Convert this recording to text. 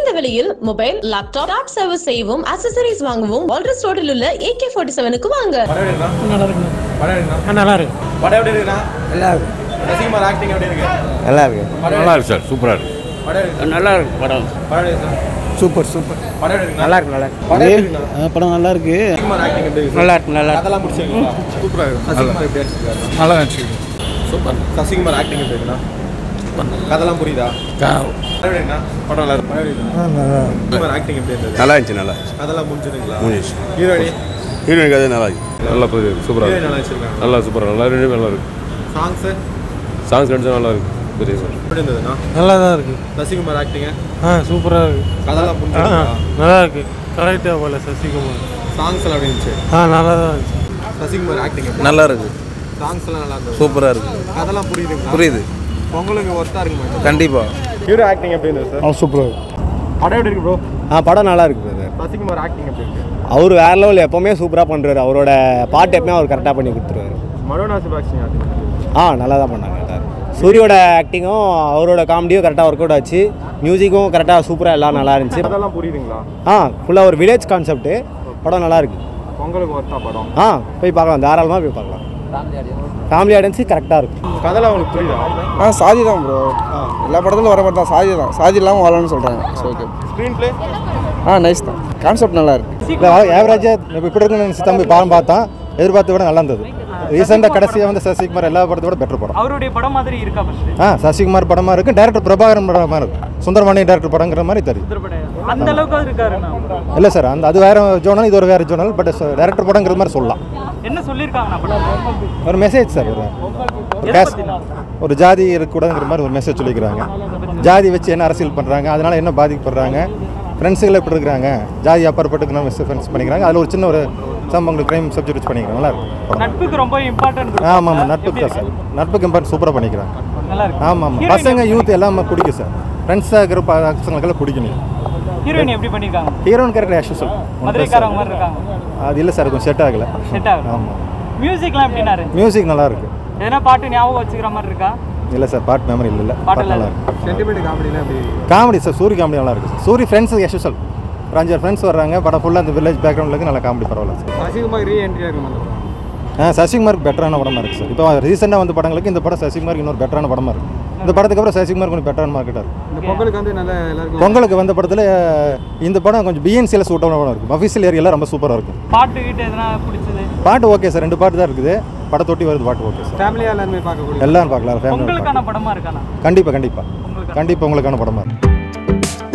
குறைந்த விலையில் mobile, laptop, tab service செய்யவும், அக்சசரிஸ் வாங்கவும் Addres ரோட்டில் உள்ள AK47க்கு வாங்க. நல்லா இருக்கு. நல்லா இருக்கு. படம் எப்படி இருக்குனா? நல்லா இருக்கு. சசி குமார் ஆக்டிங் எப்படி இருக்கு? நல்லா இருக்கு. நல்லா இருக்கு சார். சூப்பரா இருக்கு. நல்லா இருக்கு படம். சூப்பர். படம் எப்படி இருக்கு? நல்லா இருக்கு. படம் நல்லா இருக்கு. சசி குமார் ஆக்டிங் எப்படி இருக்கு? நல்லா இருக்கு. அதெல்லாம் முடிச்சீங்களா? சூப்பரா இருக்கு. சசி குமார் எப்படி இருக்காரு? நல்லா இருந்துச்சு. சூப்பர். சசி குமார் ஆக்டிங் எப்படி இருக்குனா? கதெல்லாம் புரியுதா? படம் என்ன? படம் நல்லா இருக்கு. சசி குமார் ஆக்டிங் எப்படி இருக்கு? நல்லா இருந்துச்சு. அதெல்லாம் முடிச்சிருக்கீங்களா? முடிஞ்சிச்சு. ஹீரோயின் கதை நல்லா இருக்கு. நல்லா புரியுது. சூப்பரா ஹீரோயின் இருக்கு. நல்லா வச்சிருக்காங்க. நல்லா சூப்பரா நல்லா ரெண்டுமே நல்லா இருக்கு. சாங்ஸ் கண்டிப்பா நல்லா இருக்கு. பெரிய சார். எப்படி இருந்ததுனா? நல்லா தான் இருக்கு. சசி குமார் ஆக்டிங் சூப்பரா இருக்கு. கதெல்லாம் புரிஞ்சுதா? நல்லா இருக்கு. கரெக்டா போல சசி குமார். சாங்ஸ் எல்லாம் எப்படி இருந்துச்சு? நல்லா தான் இருந்துச்சு. சசி குமார் ஆக்டிங் நல்லா இருக்கு. சாங்ஸ் எல்லாம் நல்லா இருந்தது. சூப்பரா இருக்கு. கதெல்லாம் புரியுதுங்களா? புரியுது. உங்களுக்கு ஒர்த்தா இருக்குமா? கண்டிப்பா. ஹீரோ ஆக்டிங் எப்படி இருந்தது சார்? சூப்பரா இருக்கு. படம் எப்படி இருக்கு ப்ரோ? படம் நல்லா இருக்கு பிரதர். சசி குமார் ஆக்டிங் எப்படி இருக்கு? அவர் வேற லெவல் எப்பவுமே சூப்பரா பண்றாரு. அவரோட பாட்டு எப்பவுமே அவர் கரெக்டா பண்ணி கொடுத்துருவாரு. மடோனா ஆக்டிங் நல்லா தான் பண்ணாங்க. சூரியோட ஆக்டிங்கும் அவரோட காமெடியும் கரெக்டாக ஒர்க் அவுட் ஆச்சு. மியூசிக்கும் கரெக்டாக சூப்பராக எல்லாம் நல்லா இருந்துச்சு. அதெல்லாம் புரியுதுங்களா? ஃபுல்லாக ஒரு வில்லேஜ் கான்செப்ட்டு. படம் நல்லா இருக்கு. உங்களுக்கு ஒர்த்தா படம்? போய் பார்க்கலாம். தாராளமாக போய் பார்க்கலாம். ஃபேமிலி ஆடியன்ஸு கரெக்டாக இருக்கும். கதெல்லாம் உங்களுக்கு புரியுதா? சாதி தான் ப்ரோ. எல்லா படத்துலையும் வர மாதிரி தான் சாதி தான். சாதி இல்லாமல் வரலான்னு சொல்கிறாங்க. ஓகே. ஸ்க்ரீன் பிளே நைஸ் தான். கான்செப்ட் நல்லா இருக்கு. இல்லை ஆவரேஜாக இப்படி இருக்குன்னு தம்பி படம் பார்த்தோம். எதிர்பார்த்த விட நல்லா இருந்தது. ரீசெண்டாக கடைசியாக வந்து சசி குமார் எல்லா படத்தோட பெட்டர் படம். அவருடைய படம் மாதிரி இருக்கா? சசி குமார் படமாக இருக்குது. டேரக்டர் பிரபாகரன் படமாக இருக்குது. சுந்தரமணி டேரக்டர் படங்கிற மாதிரி தெரியும். அந்த அளவுக்கு இருக்காரு? இல்லை சார், அது வேறு ஜோனல், இது ஒரு வேறு ஜோனல். பட் டேரக்டர் படங்கிற மாதிரி சொல்லலாம். என்ன சொல்லியிருக்காங்க? ஒரு மெசேஜ் சார். ஒரு ஜாதி இருக்கக்கூடாதுங்கிற மாதிரி ஒரு மெசேஜ் சொல்லிக்கிறாங்க. ஜாதி வச்சு என்ன அரசியல் பண்ணுறாங்க, அதனால் என்ன பாதிக்கப்படுறாங்க, ஃப்ரெண்ட்ஸுகளை எப்படி இருக்கிறாங்க, ஜாதி அப்பாற்பட்டுக்கு நம்ம ஃப்ரெண்ட்ஸ் பண்ணிக்கிறாங்க. அதில் ஒரு சின்ன ஒரு உங்களுக்கு க்ரைம் சப்ஜெக்ட் வச்சு பண்ணிக்கிறாங்க. நல்லா இருக்கும். நட்புக்கு ரொம்ப இம்பார்ட்டன்ட். ஆமாம், நட்புக்கு தான் சார். நட்புக்கு இம்பார்ட்டன்ட் சூப்பராக பண்ணிக்கிறாங்க. ஆமாம், பசங்க யூத் எல்லாமே பிடிக்கும் சார். ஃப்ரெண்ட்ஸாக இருக்கிற பசங்களுக்கெல்லாம் பிடிக்கணும். ஹீரோயின் எப்படி பண்ணியிருக்காங்க? ஹீரோயின் கேரக்டர் ஆக்சுவல் மதுரைக்காரங்க மாதிரி இருக்காங்க. அது இல்லை சார், கொஞ்சம் செட் ஆகலை. ஆமாம். மியூசிக்லாம் எப்படினாரு? மியூசிக் நல்லா இருக்கு. எதனா பாட்டு ஞாபகம் வச்சுக்கிற மாதிரி இருக்கா? இல்லை சார், பாட்டு மெமரி இல்லை. பாட்டு நல்லா இருக்கு. சென்டிமெண்ட் காமெடிலாம் எப்படி? காமெடி சார், சூரி காமெடி நல்லா இருக்குது. சூரி ஃப்ரெண்ட்ஸ் ஆக்சுவல் ஒரு 5 ஃப்ரெண்ட்ஸ் வர்றாங்க. படம் ஃபுல்லாக அந்த வில்லேஜ் பேக்ரவுண்டில் நல்லா காமெடி பரவாயில்ல சார். சசி குமார் ரீஎன்ட்ரி ஆகும். சசி குமாருக்கு பெட்டரான படமாக இருக்குது சார். இப்போ ரீசெண்டாக வந்த படங்களுக்கு இந்த படம் சசி குமாருக்கு இன்னொரு பெட்டரான படமாக இருக்குது. இந்த படத்துக்கு அப்புறம் சசி குமார் கொஞ்சம் பெட்டரான மார்க்கெட்டாக இருக்குது. இந்த பொங்கலுக்கு வந்து நல்ல எல்லாருக்கும் பொங்கலுக்கு வந்த படத்தில் இந்த படம் கொஞ்சம் பிஎன்சியில் சூட்டான படம் இருக்குது. அஃபீஷியல் ஏரியாவில் ரொம்ப சூப்பராக இருக்கும். பாட்டு கிட்ட எதனா பிடிச்சது? பாட்டு ஓகே சார், 2 பாட்டு தான் இருக்குது. படத்தொட்டி வருது பாட்டு ஓகே சார். ஃபேமிலியாக எல்லாருமே பார்க்கக்கூடிய எல்லாரும் பார்க்கலாம். ஃபேமிலி உங்களுக்கான படமா இருக்கானா? கண்டிப்பாக உங்களுக்கான படமாக இருக்குது.